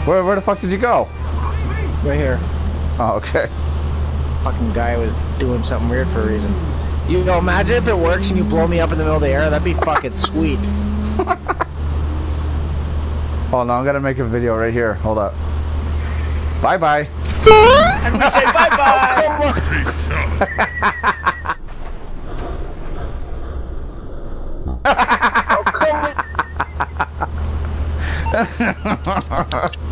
Where the fuck did you go? Right here. Oh, okay. Fucking guy was doing something weird for a reason. You know, imagine if it works and you blow me up in the middle of the air. That'd be fucking sweet. Hold on, I'm gonna make a video right here. Hold up. Bye bye. And we say bye bye. Oh, come on.